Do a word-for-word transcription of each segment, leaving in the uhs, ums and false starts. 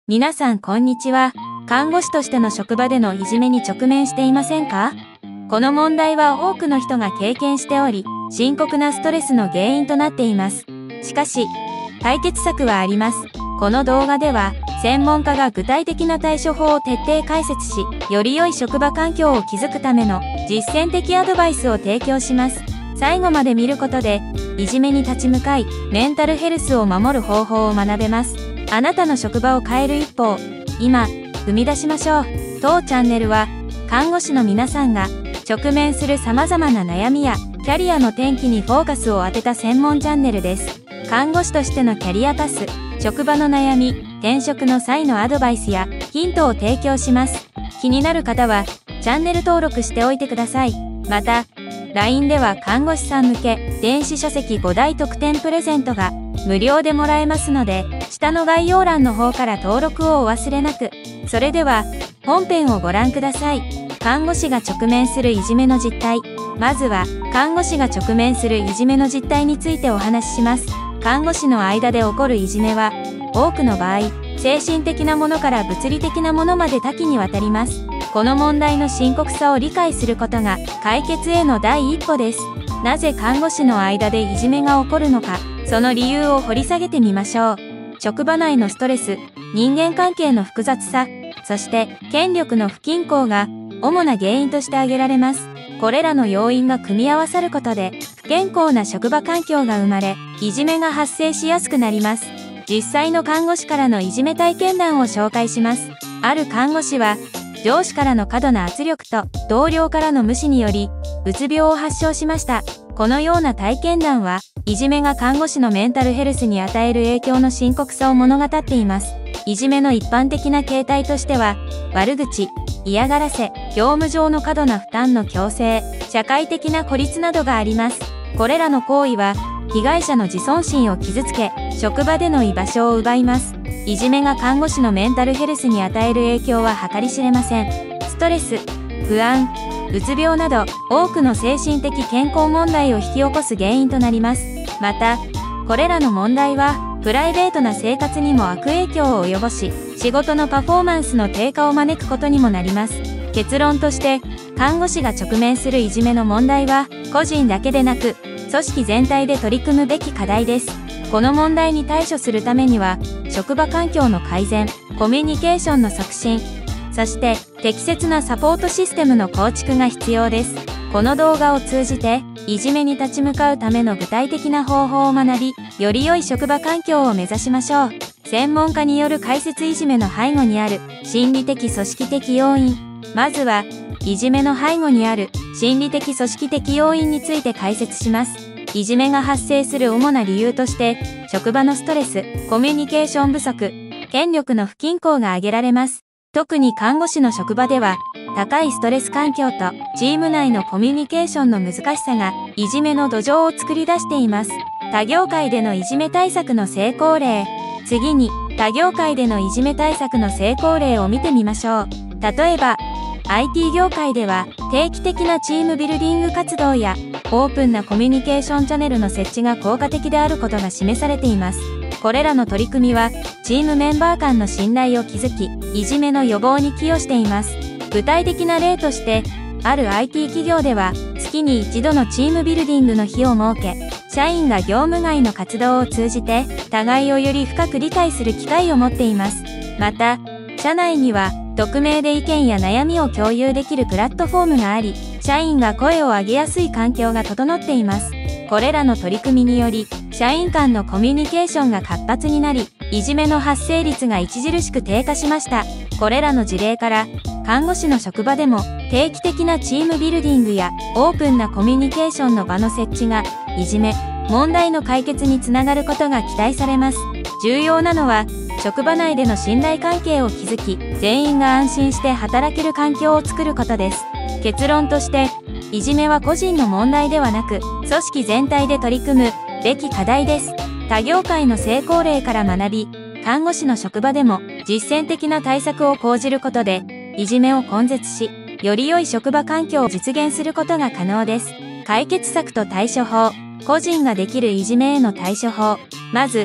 皆さんこんにちは。看護師としての職場でのいじめに直面していませんか？この問題は多くの人が経験しており、深刻なストレスの原因となっています。しかし、解決策はあります。この動画では、専門家が具体的な対処法を徹底解説し、より良い職場環境を築くための実践的アドバイスを提供します。最後まで見ることで、いじめに立ち向かい、メンタルヘルスを守る方法を学べます。あなたの職場を変える一歩を、今、踏み出しましょう。当チャンネルは、看護師の皆さんが、直面する様々な悩みや、キャリアの転機にフォーカスを当てた専門チャンネルです。看護師としてのキャリアパス、職場の悩み、転職の際のアドバイスや、ヒントを提供します。気になる方は、チャンネル登録しておいてください。また、ライン では看護師さん向け、電子書籍ごだい特典プレゼントが、無料でもらえますので、下の概要欄の方から登録をお忘れなく。それでは、本編をご覧ください。看護師が直面するいじめの実態。まずは、看護師が直面するいじめの実態についてお話しします。看護師の間で起こるいじめは、多くの場合、精神的なものから物理的なものまで多岐にわたります。この問題の深刻さを理解することが、解決への第一歩です。なぜ看護師の間でいじめが起こるのか、その理由を掘り下げてみましょう。職場内のストレス、人間関係の複雑さ、そして権力の不均衡が主な原因として挙げられます。これらの要因が組み合わさることで、不健康な職場環境が生まれ、いじめが発生しやすくなります。実際の看護師からのいじめ体験談を紹介します。ある看護師は、上司からの過度な圧力と同僚からの無視により、うつ病を発症しました。このような体験談は、いじめが看護師のメンタルヘルスに与える影響の深刻さを物語っています。いじめの一般的な形態としては、悪口、嫌がらせ、業務上の過度な負担の強制、社会的な孤立などがあります。これらの行為は、被害者の自尊心を傷つけ、職場での居場所を奪います。いじめが看護師のメンタルヘルスに与える影響は計り知れません。ストレス、不安、うつ病など多くの精神的健康問題を引き起こす原因となります。また、これらの問題はプライベートな生活にも悪影響を及ぼし、仕事のパフォーマンスの低下を招くことにもなります。結論として、看護師が直面するいじめの問題は、個人だけでなく、組織全体で取り組むべき課題です。この問題に対処するためには、職場環境の改善、コミュニケーションの促進、そして適切なサポートシステムの構築が必要です。この動画を通じて、いじめに立ち向かうための具体的な方法を学び、より良い職場環境を目指しましょう。専門家による解説いじめの背後にある心理的組織的要因。まずは、いじめの背後にある心理的組織的要因について解説します。いじめが発生する主な理由として、職場のストレス、コミュニケーション不足、権力の不均衡が挙げられます。特に看護師の職場では、高いストレス環境とチーム内のコミュニケーションの難しさがいじめの土壌を作り出しています。他業界でのいじめ対策の成功例。次に、他業界でのいじめ対策の成功例を見てみましょう。例えば、アイティー 業界では定期的なチームビルディング活動やオープンなコミュニケーションチャンネルの設置が効果的であることが示されています。これらの取り組みはチームメンバー間の信頼を築き、いじめの予防に寄与しています。具体的な例として、ある アイティー 企業では月に一度のチームビルディングの日を設け、社員が業務外の活動を通じて互いをより深く理解する機会を持っています。また、社内には匿名で意見や悩みを共有できるプラットフォームがあり、社員が声を上げやすい環境が整っています。これらの取り組みにより、社員間のコミュニケーションが活発になり、いじめの発生率が著しく低下しました。これらの事例から、看護師の職場でも定期的なチームビルディングやオープンなコミュニケーションの場の設置が、いじめ、問題の解決につながることが期待されます。重要なのは、職場内での信頼関係を築き、全員が安心して働ける環境を作ることです。結論として、いじめは個人の問題ではなく、組織全体で取り組むべき課題です。他業界の成功例から学び、看護師の職場でも実践的な対策を講じることで、いじめを根絶し、より良い職場環境を実現することが可能です。解決策と対処法。個人ができるいじめへの対処法。まず、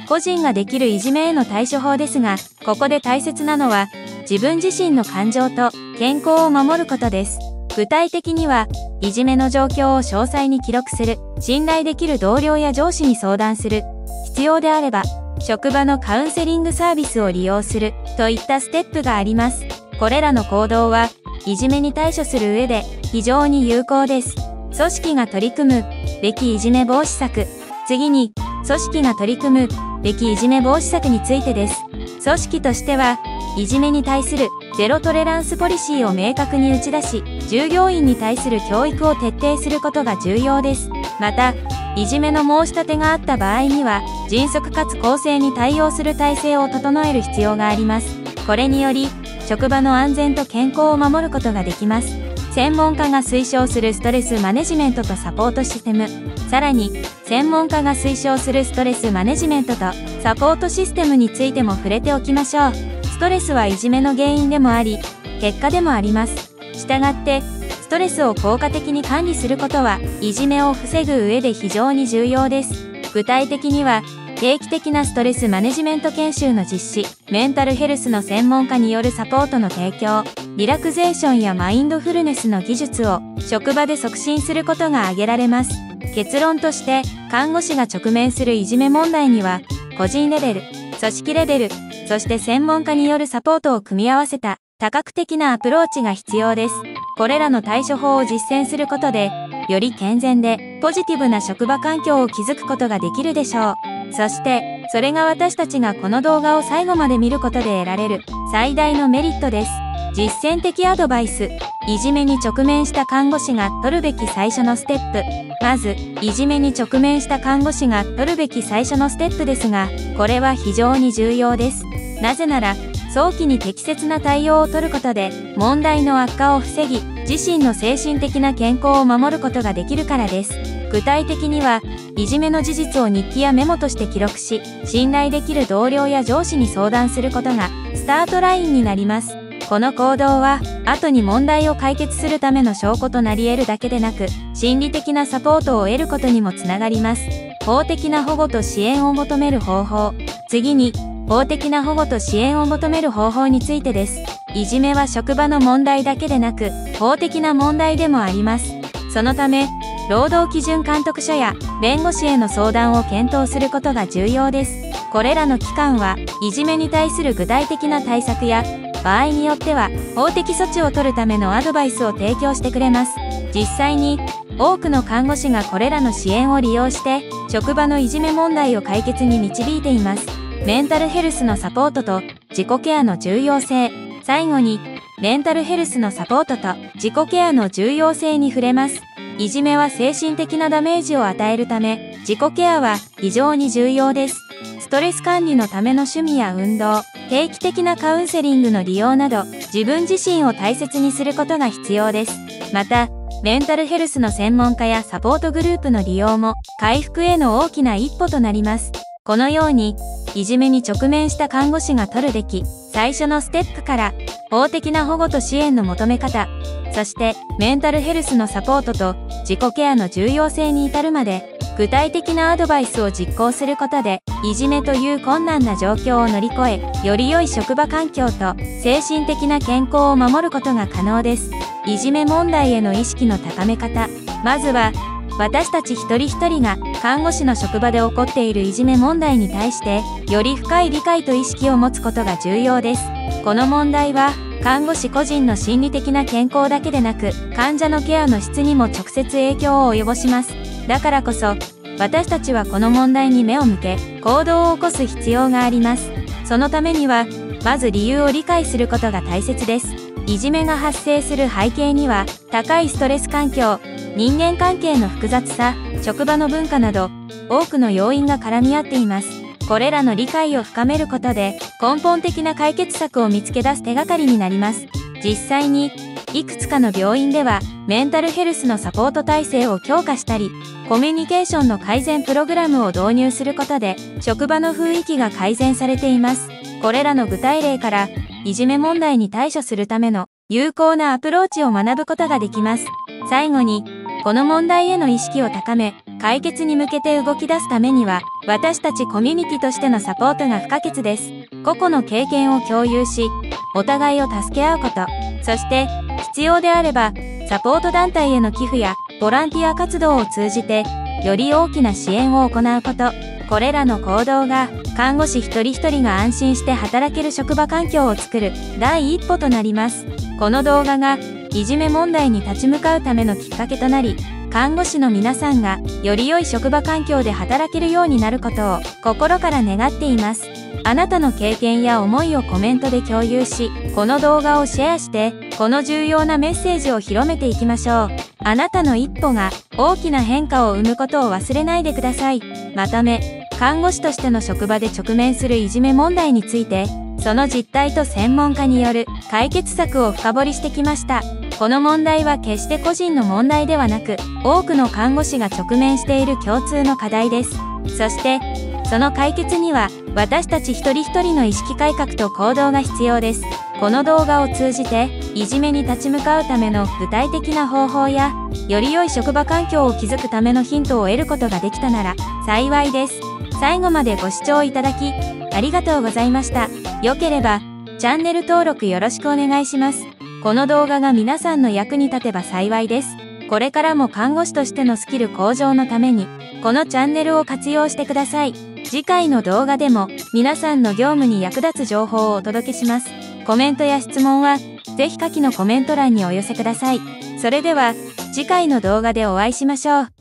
個人ができるいじめへの対処法ですが、ここで大切なのは、自分自身の感情と健康を守ることです。具体的には、いじめの状況を詳細に記録する、信頼できる同僚や上司に相談する、必要であれば、職場のカウンセリングサービスを利用する、といったステップがあります。これらの行動は、いじめに対処する上で非常に有効です。組織が取り組むべきいじめ防止策。次に、組織が取り組むべきいじめ防止策についてです。組織としては、いじめに対するゼロトレランスポリシーを明確に打ち出し、従業員に対する教育を徹底することが重要です。また、いじめの申し立てがあった場合には、迅速かつ公正に対応する体制を整える必要があります。これにより、職場の安全と健康を守ることができます。専門家が推奨するストレスマネジメントとサポートシステム。さらに、専門家が推奨するストレスマネジメントとサポートシステムについても触れておきましょう。ストレスはいじめの原因でもあり、結果でもあります。したがって、ストレスを効果的に管理することは、いじめを防ぐ上で非常に重要です。具体的には、定期的なストレスマネジメント研修の実施、メンタルヘルスの専門家によるサポートの提供、リラクゼーションやマインドフルネスの技術を職場で促進することが挙げられます。結論として、看護師が直面するいじめ問題には、個人レベル、組織レベル、そして専門家によるサポートを組み合わせた多角的なアプローチが必要です。これらの対処法を実践することで、より健全でポジティブな職場環境を築くことができるでしょう。そして、それが私たちがこの動画を最後まで見ることで得られる最大のメリットです。実践的アドバイス。いじめに直面した看護師が取るべき最初のステップ。まず、いじめに直面した看護師が取るべき最初のステップですが、これは非常に重要です。なぜなら、早期に適切な対応を取ることで、問題の悪化を防ぎ、自身の精神的な健康を守ることができるからです。具体的には、いじめの事実を日記やメモとして記録し、信頼できる同僚や上司に相談することが、スタートラインになります。この行動は、後に問題を解決するための証拠となり得るだけでなく、心理的なサポートを得ることにもつながります。法的な保護と支援を求める方法。次に、法的な保護と支援を求める方法についてです。いじめは職場の問題だけでなく、法的な問題でもあります。そのため、労働基準監督署や弁護士への相談を検討することが重要です。これらの機関は、いじめに対する具体的な対策や、場合によっては、法的措置を取るためのアドバイスを提供してくれます。実際に、多くの看護師がこれらの支援を利用して、職場のいじめ問題を解決に導いています。メンタルヘルスのサポートと自己ケアの重要性。最後に、メンタルヘルスのサポートと自己ケアの重要性に触れます。いじめは精神的なダメージを与えるため、自己ケアは非常に重要です。ストレス管理のための趣味や運動、定期的なカウンセリングの利用など、自分自身を大切にすることが必要です。また、メンタルヘルスの専門家やサポートグループの利用も、回復への大きな一歩となります。このように、いじめに直面した看護師が取るべき最初のステップから、法的な保護と支援の求め方、そしてメンタルヘルスのサポートと自己ケアの重要性に至るまで、具体的なアドバイスを実行することで、いじめという困難な状況を乗り越え、より良い職場環境と精神的な健康を守ることが可能です。いじめ問題への意識の高め方。まずは、私たち一人一人が看護師の職場で起こっているいじめ問題に対して、より深い理解と意識を持つことが重要です。この問題は、看護師個人の心理的な健康だけでなく、患者のケアの質にも直接影響を及ぼします。だからこそ、私たちはこの問題に目を向け、行動を起こす必要があります。そのためには、まず理由を理解することが大切です。いじめが発生する背景には、高いストレス環境、人間関係の複雑さ、職場の文化など、多くの要因が絡み合っています。これらの理解を深めることで、根本的な解決策を見つけ出す手がかりになります。実際に、いくつかの病院では、メンタルヘルスのサポート体制を強化したり、コミュニケーションの改善プログラムを導入することで、職場の雰囲気が改善されています。これらの具体例から、いじめ問題に対処するための有効なアプローチを学ぶことができます。最後に、この問題への意識を高め、解決に向けて動き出すためには、 私たちコミュニティとしてのサポートが不可欠です。個々の経験を共有し、お互いを助け合うこと、そして必要であれば、サポート団体への寄付やボランティア活動を通じて、より大きな支援を行うこと、これらの行動が、看護師一人一人が安心して働ける職場環境を作る第一歩となります。この動画が、いじめ問題に立ち向かうためのきっかけとなり、看護師の皆さんがより良い職場環境で働けるようになることを心から願っています。あなたの経験や思いをコメントで共有し、この動画をシェアして、この重要なメッセージを広めていきましょう。あなたの一歩が大きな変化を生むことを忘れないでください。まとめ、看護師としての職場で直面するいじめ問題について、その実態と専門家による解決策を深掘りしてきました。この問題は決して個人の問題ではなく、多くの看護師が直面している共通の課題です。そして、その解決には、私たち一人一人の意識改革と行動が必要です。この動画を通じて、いじめに立ち向かうための具体的な方法や、より良い職場環境を築くためのヒントを得ることができたなら、幸いです。最後までご視聴いただき、ありがとうございました。良ければ、チャンネル登録よろしくお願いします。この動画が皆さんの役に立てば幸いです。これからも看護師としてのスキル向上のために、このチャンネルを活用してください。次回の動画でも皆さんの業務に役立つ情報をお届けします。コメントや質問は、ぜひ下記のコメント欄にお寄せください。それでは、次回の動画でお会いしましょう。